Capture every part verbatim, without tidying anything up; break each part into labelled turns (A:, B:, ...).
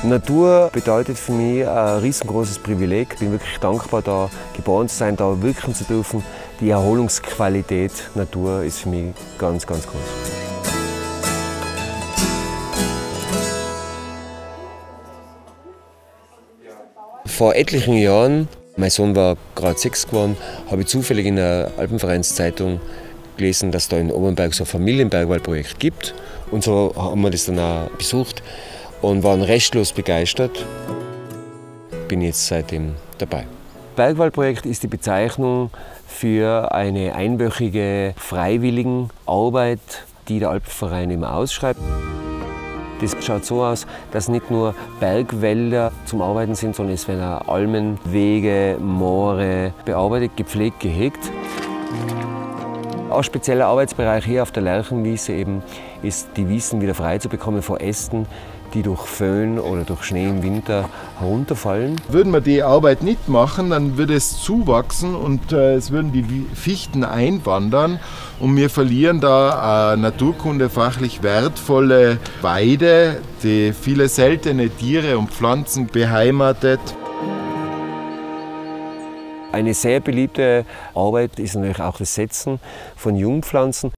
A: Natur bedeutet für mich ein riesengroßes Privileg. Ich bin wirklich dankbar, da geboren zu sein, da wirken zu dürfen. Die Erholungsqualität Natur ist für mich ganz, ganz groß. Vor etlichen Jahren, mein Sohn war gerade sechs geworden, habe ich zufällig in der Alpenvereinszeitung gelesen, dass es da in Obernberg so ein Familienbergwaldprojekt gibt. Und so haben wir das dann auch besucht und waren restlos begeistert. Bin jetzt seitdem dabei. Bergwaldprojekt ist die Bezeichnung für eine einwöchige Freiwilligenarbeit, die der Alpenverein immer ausschreibt. Das schaut so aus, dass nicht nur Bergwälder zum Arbeiten sind, sondern es werden auch Almen, Wege, Moore bearbeitet, gepflegt, gehegt. Ein spezieller Arbeitsbereich hier auf der Lerchenwiese eben ist, die Wiesen wieder frei zu bekommen vor Ästen, die durch Föhn oder durch Schnee im Winter herunterfallen.
B: Würden wir die Arbeit nicht machen, dann würde es zuwachsen und äh, es würden die Fichten einwandern und wir verlieren da eine naturkundefachlich wertvolle Weide, die viele seltene Tiere und Pflanzen beheimatet.
A: Eine sehr beliebte Arbeit ist natürlich auch das Setzen von Jungpflanzen.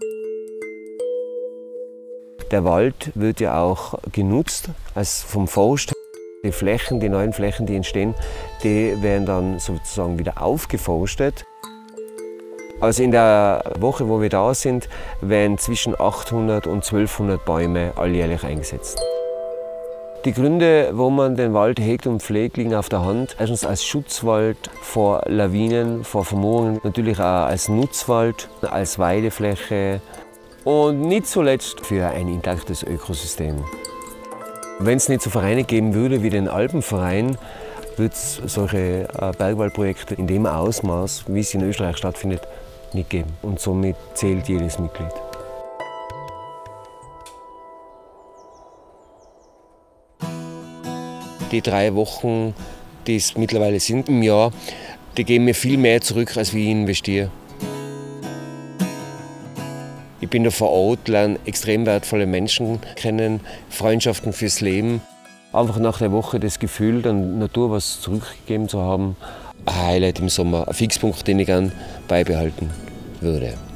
A: Der Wald wird ja auch genutzt als vom Forst. Die Flächen, die neuen Flächen, die entstehen, die werden dann sozusagen wieder aufgeforstet. Also in der Woche, wo wir da sind, werden zwischen achthundert und zwölfhundert Bäume alljährlich eingesetzt. Die Gründe, wo man den Wald hegt und pflegt, liegen auf der Hand. Erstens als Schutzwald vor Lawinen, vor Vermoorungen, natürlich auch als Nutzwald, als Weidefläche und nicht zuletzt für ein intaktes Ökosystem. Wenn es nicht so Vereine geben würde wie den Alpenverein, würde es solche Bergwaldprojekte in dem Ausmaß, wie es in Österreich stattfindet, nicht geben. Und somit zählt jedes Mitglied. Die drei Wochen, die es mittlerweile sind im Jahr, die geben mir viel mehr zurück, als wie ich investiere. Ich bin da vor Ort, lerne extrem wertvolle Menschen kennen, Freundschaften fürs Leben. Einfach nach der Woche das Gefühl, der Natur was zurückgegeben zu haben. Ein Highlight im Sommer, ein Fixpunkt, den ich gerne beibehalten würde.